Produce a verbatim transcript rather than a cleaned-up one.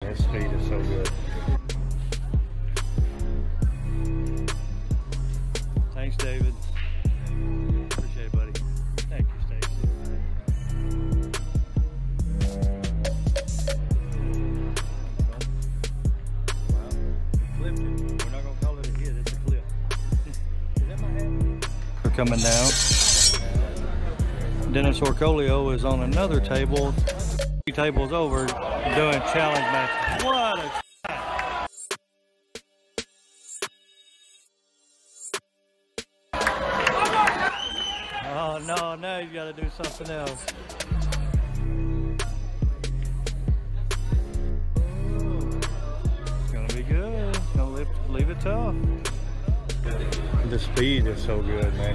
his speed is so good. Thanks, David. Appreciate it, buddy. Thank you, Stacy. Wow, flipped it. We're not gonna call it a hit. It's a flip. Is that my hat? We're coming down. Dennis Orcolio is on another table, two tables over, doing challenge match. What a shot! Oh no, now you gotta do something else. It's gonna be good. It's gonna leave, leave it tough. The speed is so good, man.